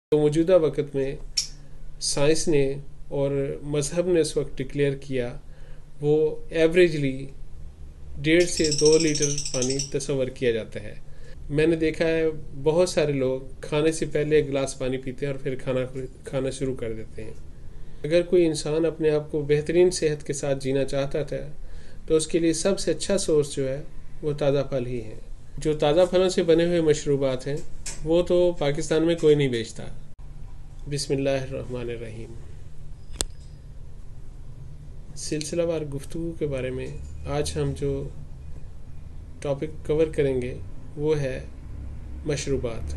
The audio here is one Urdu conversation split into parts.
جو موجودہ وقت میں سائنس نے اور مذہب نے اس وقت ڈکلیئر کیا وہ ایوریجلی 1.5 سے 2 لیٹر پانی تصور کیا جاتا ہے۔ میں نے دیکھا ہے بہت سارے لوگ کھانے سے پہلے ایک گلاس پانی پیتے ہیں اور پھر کھانا شروع کر دیتے ہیں۔ اگر کوئی انسان اپنے آپ کو بہترین صحت کے ساتھ جینا چاہتا تھا تو اس کے لیے سب سے اچھا سورس جو ہے وہ تازہ پھل ہی ہیں۔ جو تازہ پھلوں سے بنے ہوئے مشروبات ہیں وہ تو پاکستان میں کوئی نہیں بیچتا۔ بسم اللہ الرحمن الرحیم۔ سلسلہ وار گفتگو کے بارے میں آج ہم جو ٹاپک کور کریں گے وہ ہے مشروبات۔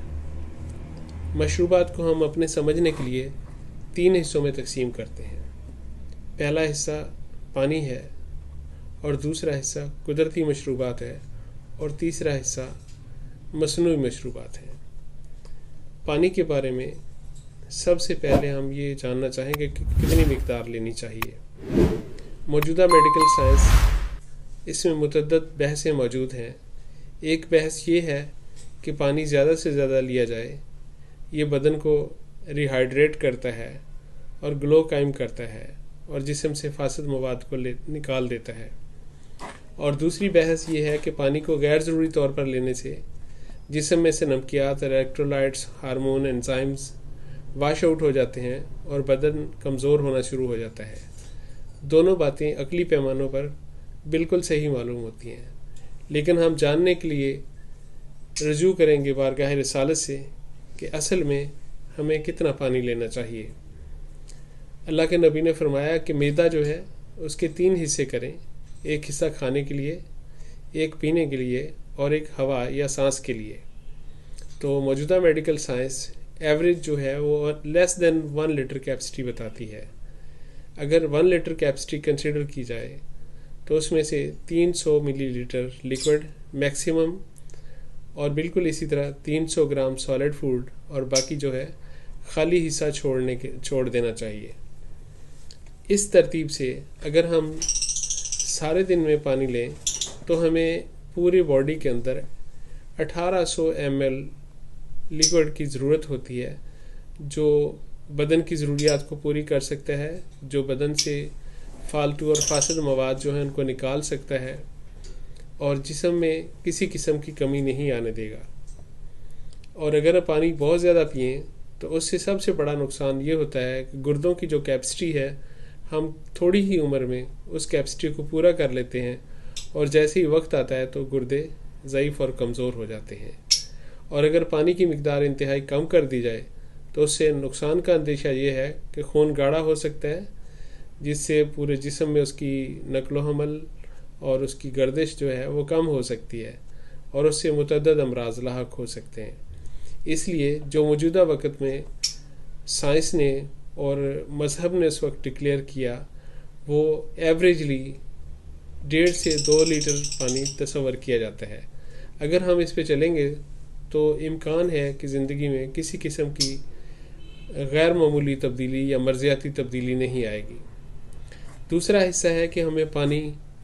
مشروبات کو ہم اپنے سمجھنے کے لیے 3 حصوں میں تقسیم کرتے ہیں۔ پہلا حصہ پانی ہے اور دوسرا حصہ قدرتی مشروبات ہے اور تیسرا حصہ مصنوعی مشروبات ہیں۔ پانی کے بارے میں سب سے پہلے ہم یہ جاننا چاہیں گے کہ کتنی مقدار لینی چاہیے۔ موجودہ میڈیکل سائنس اس میں متعدد بحثیں موجود ہیں۔ ایک بحث یہ ہے کہ پانی زیادہ سے زیادہ لیا جائے، یہ بدن کو ریہائیڈریٹ کرتا ہے اور گلو قائم کرتا ہے اور جسم سے فاسد مواد کو نکال دیتا ہے۔ اور دوسری بحث یہ ہے کہ پانی کو غیر ضروری طور پر لینے سے جسم میں سے نمکیات، electrolytes, hormone, enzymes wash out ہو جاتے ہیں اور بدن کمزور ہونا شروع ہو جاتا ہے۔ دونوں باتیں عقلی پیمانوں پر بالکل صحیح معلوم ہوتی ہیں، لیکن ہم جاننے کے لیے رجوع کریں گے بارگاہ رسالت سے کہ اصل میں ہمیں کتنا پانی لینا چاہیے۔ اللہ کے نبی نے فرمایا کہ معدہ جو ہے اس کے 3 حصے کریں، ایک حصہ کھانے کے لیے، ایک پینے کے لیے اور ایک ہوا یا سانس کے لیے۔ تو موجودہ میڈیکل سائنس ایوریج جو ہے وہ لیس دین 1 لیٹر کیپسٹی بتاتی ہے۔ اگر 1 لیٹر کیپسٹی کنسیڈر کی جائے تو اس میں سے 300 ملی لیٹر لیکوڈ میکسیمم اور بالکل اسی طرح 300 گرام سالڈ فوڈ اور باقی جو ہے خالی حصہ چھوڑ دینا چاہیے۔ اس ترتیب سے اگر ہم سارے دن میں پانی لیں تو ہمیں پوری باڈی کے اندر 1800 ml لیکوڈ کی ضرورت ہوتی ہے، جو بدن کی ضروریات کو پوری کر سکتا ہے، جو بدن سے فالتو اور فاسد مواد جو ہیں ان کو نکال سکتا ہے اور جسم میں کسی قسم کی کمی نہیں آنے دے گا۔ اور اگر پانی بہت زیادہ پئیں تو اس سے سب سے بڑا نقصان یہ ہوتا ہے کہ گردوں کی جو کیپسٹی ہے ہم تھوڑی ہی عمر میں اس کیپسٹی کو پورا کر لیتے ہیں اور جیسے ہی وقت آتا ہے تو گردے ضعیف اور کمزور ہو جاتے ہیں۔ اور اگر پانی کی مقدار انتہائی کم کر دی جائے تو اس سے نقصان کا اندیشہ یہ ہے کہ خون گاڑھا ہو سکتا ہے، جس سے پورے جسم میں اس کی نقل و حمل اور اس کی گردش جو ہے وہ کم ہو سکتی ہے اور اس سے متعدد امراض لاحق ہو سکتے ہیں۔ اس لیے جو موجودہ وقت میں سائنس نے اور مذہب نے اس وقت ڈکلیئر کیا وہ ایوریجلی 1.5 سے 2 لیٹر پانی تصور کیا جاتا ہے۔ اگر ہم اس پہ چلیں گے تو امکان ہے کہ زندگی میں کسی قسم کی غیر معمولی تبدیلی یا مرضیاتی تبدیلی نہیں آئے گی۔ دوسرا حصہ ہے کہ ہمیں پانی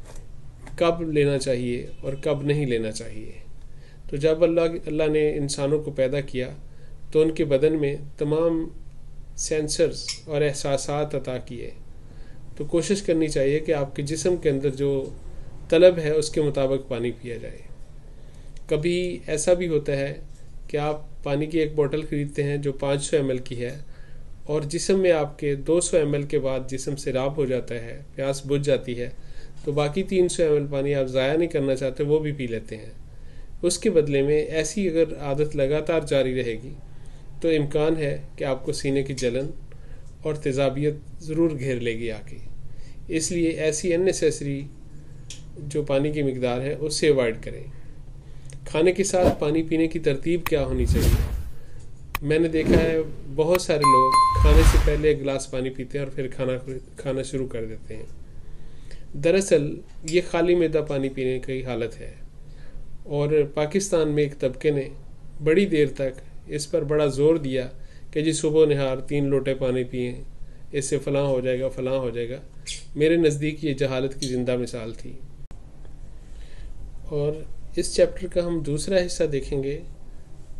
کب لینا چاہیے اور کب نہیں لینا چاہیے۔ تو جب اللہ نے انسانوں کو پیدا کیا تو ان کے بدن میں تمام سینسرز اور احساسات عطا کیے، تو کوشش کرنی چاہیے کہ آپ کے جسم کے اندر جو طلب ہے اس کے مطابق پانی پیا جائے۔ کبھی ایسا بھی ہوتا ہے کہ آپ پانی کی ایک بوتل خریدتے ہیں جو 500 ml کی ہے اور جسم میں آپ کے 200 ml کے بعد جسم سیراب ہو جاتا ہے، پیاس بجھ جاتی ہے، تو باقی 300 ml پانی آپ ضائع نہیں کرنا چاہتے، وہ بھی پی لیتے ہیں۔ اس کے بدلے میں ایسی اگر عادت لگاتار جاری رہے گی تو امکان ہے کہ آپ کو سینے کی جلن اور تیزابیت ضرور گھیر لے گی آ کے۔ اس لیے ایسی اننیسیسری جو پانی کی مقدار ہے اس سے اوائڈ کریں۔ کھانے کے ساتھ پانی پینے کی ترتیب کیا ہونی چاہیے؟ میں نے دیکھا ہے بہت سارے لوگ کھانے سے پہلے ایک گلاس پانی پیتے ہیں اور پھر کھانا شروع کر دیتے ہیں۔ دراصل یہ خالی معدہ پانی پینے کی حالت ہے اور پاکستان میں ایک طبقے نے بڑی دیر تک اس پر بڑا زور دیا کہ جی صبح نہار 3 لوٹے پانی پئیں، اس سے فلاں ہو جائے گا فلاں ہو جائے گا۔ میرے نزدیک یہ جہالت کی زندہ مثال تھی۔ اور اس چیپٹر کا ہم دوسرا حصہ دیکھیں گے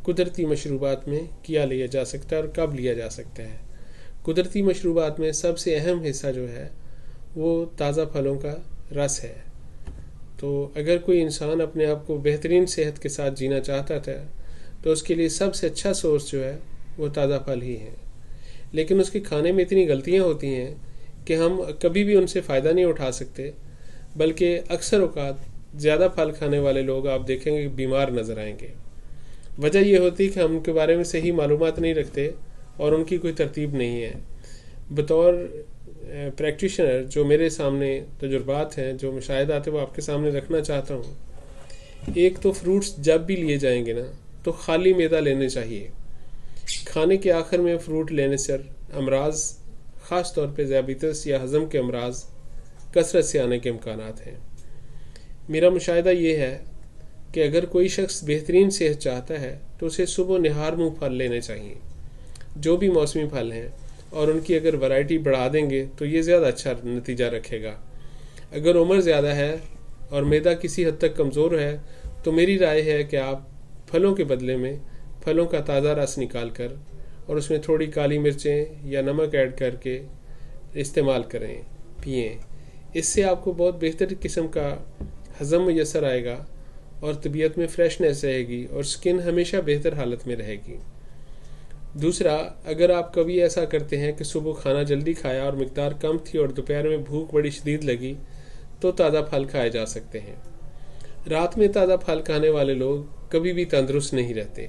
قدرتی مشروبات میں کیا لیا جا سکتا ہے اور کب لیا جا سکتا ہے۔ قدرتی مشروبات میں سب سے اہم حصہ جو ہے وہ تازہ پھلوں کا رس ہے۔ تو اگر کوئی انسان اپنے آپ کو بہترین صحت کے ساتھ جینا چاہتا تھا تو اس کے لیے سب سے اچھا سورس جو ہے وہ تازہ پھل ہی ہیں، لیکن اس کے کھانے میں اتنی غلطیاں ہوتی ہیں کہ ہم کبھی بھی ان سے فائدہ نہیں اٹھا سکتے، بلکہ اکثر اوقات زیادہ پھل کھانے والے لوگ آپ دیکھیں گے بیمار نظر آئیں گے۔ وجہ یہ ہوتی ہے کہ ہم ان کے بارے میں صحیح معلومات نہیں رکھتے اور ان کی کوئی ترتیب نہیں ہے۔ بطور پریکٹیشنر جو میرے سامنے تجربات ہیں، جو مشاہدات ہیں، وہ آپ کے سامنے رکھنا چاہتا ہوں۔ ایک تو فروٹس جب بھی لیے جائیں گے نا تو خالی معدہ لینے چاہیے۔ کھانے کے آخر میں فروٹ لینے سے امراض، خاص طور پہ ذیابیطس یا ہضم کے امراض کثرت سے آنے کے امکانات ہیں۔ میرا مشاہدہ یہ ہے کہ اگر کوئی شخص بہترین صحت چاہتا ہے تو اسے صبح نہار منہ پھل لینے چاہیے، جو بھی موسمی پھل ہیں، اور ان کی اگر ورائٹی بڑھا دیں گے تو یہ زیادہ اچھا نتیجہ رکھے گا۔ اگر عمر زیادہ ہے اور معدہ کسی حد تک کمزور ہے تو میری رائے ہے کہ آپ پھلوں کے بدلے میں پھلوں کا تازہ رس نکال کر اور اس میں تھوڑی کالی مرچیں یا نمک ایڈ کر کے استعمال کریں، پئیں۔ اس سے آپ کو بہت بہتر قسم کا ہضم میسر آئے گا اور طبیعت میں فریشنس رہے گی اور سکن ہمیشہ بہتر حالت میں رہے گی۔ دوسرا، اگر آپ کبھی ایسا کرتے ہیں کہ صبح کھانا جلدی کھایا اور مقدار کم تھی اور دوپہر میں بھوک بڑی شدید لگی تو تازہ پھل کھائے جا سکتے ہیں۔ رات میں تازہ پھل کھانے والے لوگ کبھی بھی تندرست نہیں رہتے۔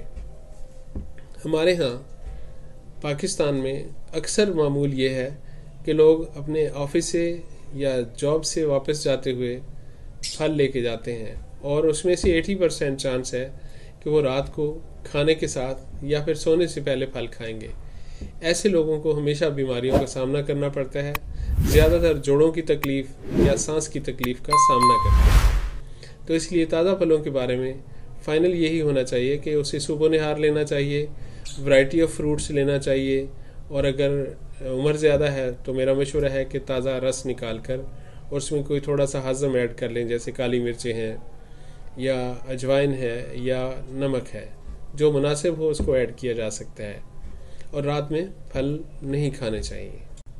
ہمارے ہاں پاکستان میں اکثر معمول یہ ہے کہ لوگ اپنے آفس سے یا جاب سے واپس جاتے ہوئے پھل لے کے جاتے ہیں، اور اس میں سے 80% چانس ہے کہ وہ رات کو کھانے کے ساتھ یا پھر سونے سے پہلے پھل کھائیں گے۔ ایسے لوگوں کو ہمیشہ بیماریوں کا سامنا کرنا پڑتا ہے، زیادہ تر جوڑوں کی تکلیف یا سانس کی تکلیف کا سامنا کرتے ہیں۔ تو اس لیے تازہ پھلوں کے بارے میں فائنل یہی ہونا چاہیے کہ اسے صبح نہار لینا چاہیے، ورائٹی آف فروٹس لینا چاہیے، اور اگر عمر زیادہ ہے تو میرا مشورہ ہے کہ تازہ رس نکال کر اور اس میں کوئی تھوڑا سا ہضم ایڈ کر لیں، جیسے کالی مرچیں ہیں یا اجوائن ہے یا نمک ہے، جو مناسب ہو اس کو ایڈ کیا جا سکتا ہے، اور رات میں پھل نہیں کھانے چاہیے۔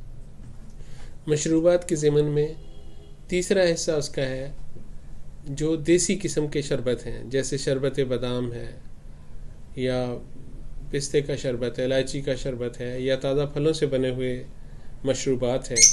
مشروبات کے ضمن میں تیسرا حصہ اس کا ہے جو دیسی قسم کے شربت ہیں، جیسے شربت بادام ہے یا پستے کا شربت ہے، الائچی کا شربت ہے، یا تازہ پھلوں سے بنے ہوئے مشروبات ہیں۔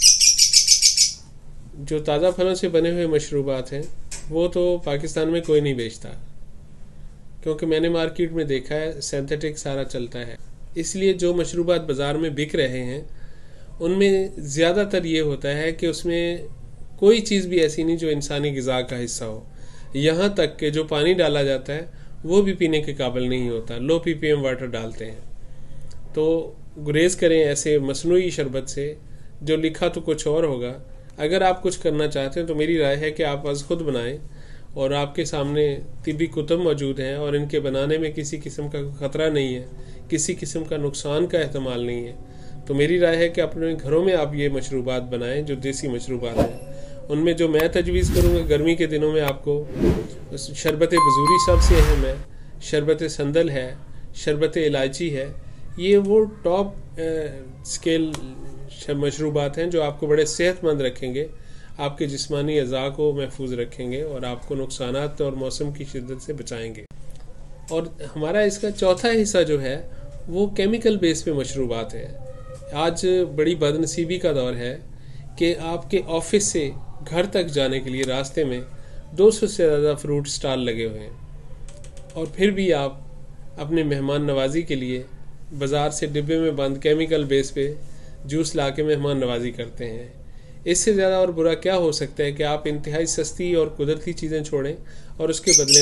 جو تازہ پھلوں سے بنے ہوئے مشروبات ہیں وہ تو پاکستان میں کوئی نہیں بیچتا، کیونکہ میں نے مارکیٹ میں دیکھا ہے سینتھیٹک سارا چلتا ہے۔ اس لیے جو مشروبات بازار میں بک رہے ہیں ان میں زیادہ تر یہ ہوتا ہے کہ اس میں کوئی چیز بھی ایسی نہیں جو انسانی غذا کا حصہ ہو، یہاں تک کہ جو پانی ڈالا جاتا ہے وہ بھی پینے کے قابل نہیں ہوتا، لو پی پی ایم واٹر ڈالتے ہیں۔ تو گریز کریں ایسے مصنوعی شربت سے جو لکھا تو کچھ اور ہوگا۔ اگر آپ کچھ کرنا چاہتے ہیں تو میری رائے ہے کہ آپ از خود بنائیں، اور آپ کے سامنے طبی کتب موجود ہیں اور ان کے بنانے میں کسی قسم کا خطرہ نہیں ہے، کسی قسم کا نقصان کا احتمال نہیں ہے۔ تو میری رائے ہے کہ اپنے گھروں میں آپ یہ مشروبات بنائیں جو دیسی مشروبات ہیں۔ ان میں جو میں تجویز کروں گا گرمی کے دنوں میں آپ کو، شربت بزوری سب سے اہم ہے، شربت سندل ہے، شربت الائچی ہے۔ یہ وہ ٹاپ سکیل مشروبات ہیں جو آپ کو بڑے صحت مند رکھیں گے، آپ کے جسمانی اعضاء کو محفوظ رکھیں گے اور آپ کو نقصانات اور موسم کی شدت سے بچائیں گے۔ اور ہمارا اس کا چوتھا حصہ جو ہے وہ کیمیکل بیس پہ مشروبات ہے۔ آج بڑی بد نصیبی کا دور ہے کہ آپ کے آفس سے گھر تک جانے کے لیے راستے میں 200 سے زیادہ فروٹ سٹال لگے ہوئے ہیں، اور پھر بھی آپ اپنے مہمان نوازی کے لیے بازار سے ڈبے میں بند کیمیکل بیس پہ جوس لا کے مہمان نوازی کرتے ہیں۔ اس سے زیادہ اور برا کیا ہو سکتا ہے کہ آپ انتہائی سستی اور قدرتی چیزیں چھوڑیں اور اس کے بدلے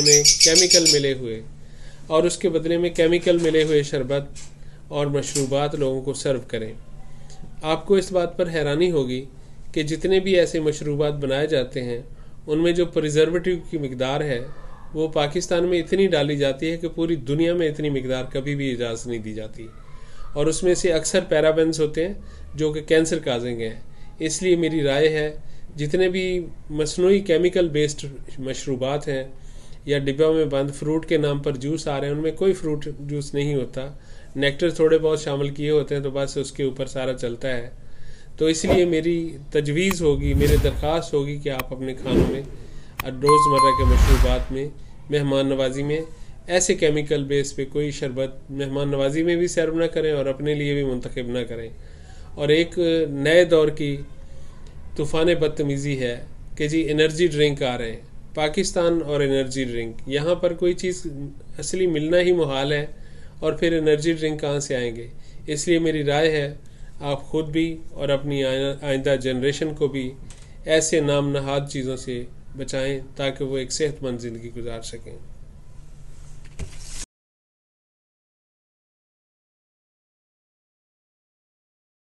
میں کیمیکل ملے ہوئے شربت اور مشروبات لوگوں کو سرو کریں۔ آپ کو اس بات پر حیرانی ہوگی کہ جتنے بھی ایسے مشروبات بنائے جاتے ہیں ان میں جو پریزرویٹو کی مقدار ہے وہ پاکستان میں اتنی ڈالی جاتی ہے کہ پوری دنیا میں اتنی مقدار کبھی بھی اجازت نہیں دی جاتی، اور اس میں سے اکثر پیرابینز ہوتے ہیں جو کہ کینسر کازنگ ہیں۔ اس لیے میری رائے ہے جتنے بھی مصنوعی کیمیکل بیسڈ مشروبات ہیں یا डिब्बा में बंद फ्रूट के नाम पर जूस आ रहे हैं, उनमें कोई फ्रूट जूस नहीं होता, नेक्टर थोड़े बहुत शामिल किए होते हैं तो बस उसके ऊपर सारा चलता है। तो इसलिए मेरी तजवीज़ होगी, मेरी दरख्वास्त होगी कि आप अपने खानों में, रोज़मर्रा के मशरूबात में, मेहमान नवाजी में ऐसे केमिकल बेस पे कोई शरबत मेहमान नवाजी में भी सर्व ना करें और अपने लिए भी मुंतखब ना करें। और एक नए दौर की तूफ़ान बदतमीज़ी है कि जी एनर्जी ड्रिंक आ रहे हैं, पाकिस्तान और एनर्जी ड्रिंक, यहाँ पर कोई चीज़ असली मिलना ही मुहाल है और फिर एनर्जी ड्रिंक कहाँ से आएंगे। इसलिए मेरी राय है आप ख़ुद भी और अपनी आइंदा जनरेशन को भी ऐसे नाम नहाद चीज़ों से बचाएं ताकि वो एक सेहतमंद ज़िंदगी गुजार सकें।